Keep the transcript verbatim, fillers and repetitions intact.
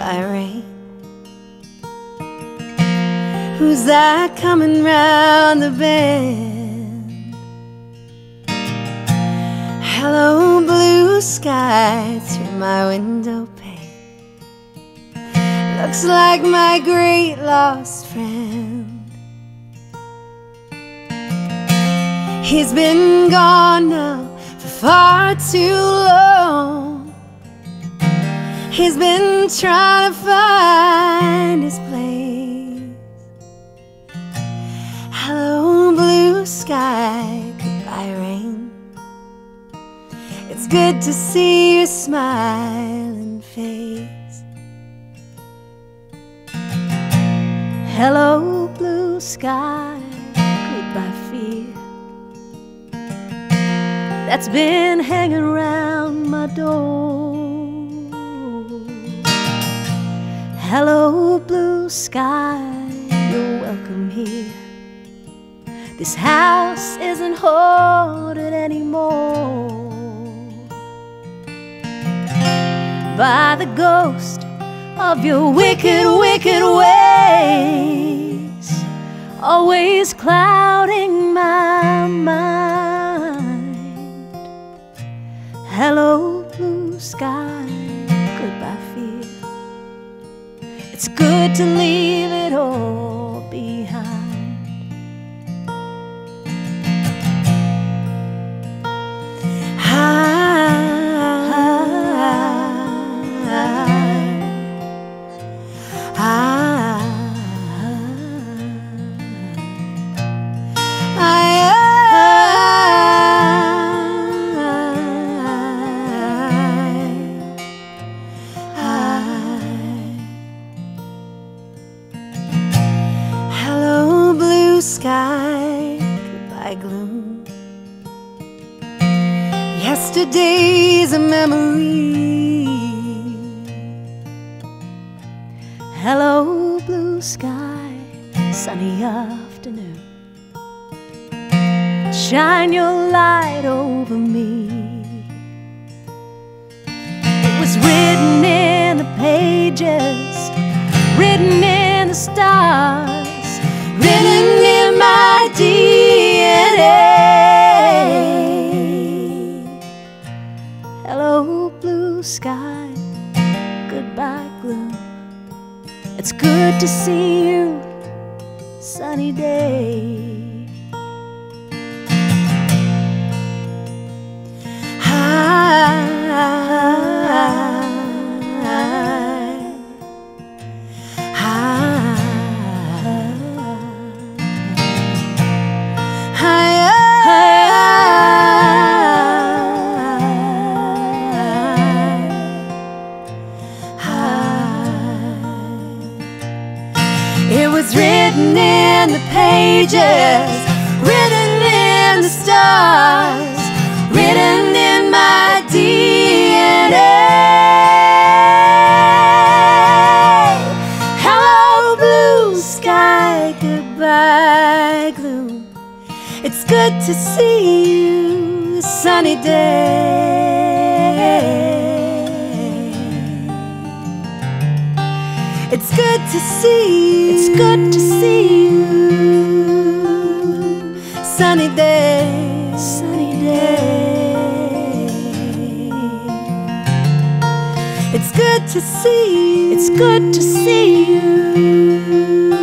goodbye rain. Who's that coming round the bend? Hello blue sky through my window pane. Looks like my great lost friend. He's been gone now for far too long. He's been trying to find his place. Hello blue sky, goodbye rain. It's good to see your smiling face. Hello blue sky, goodbye fear that's been hanging around my door. Hello blue sky, you're welcome here. This house isn't haunted anymore by the ghost of your wicked, wicked ways, always clouding my mind. Hello blue sky, goodbye fear. It's good to leave it all behind. Hi, hi, hi, sky, goodbye gloom. Yesterday's a memory. Hello blue sky, sunny afternoon. Shine your light over me. It was written in the pages, written in the stars, written in my D N A. Hello blue sky, goodbye gloom. It's good to see you, sunny day. Hi, it was written in the pages, written in the stars, written in my D N A. Hello blue sky, goodbye gloom. It's good to see you, sunny day. It's good to see you, it's good to see you, sunny day, sunny day. It's good to see you, it's good to see you.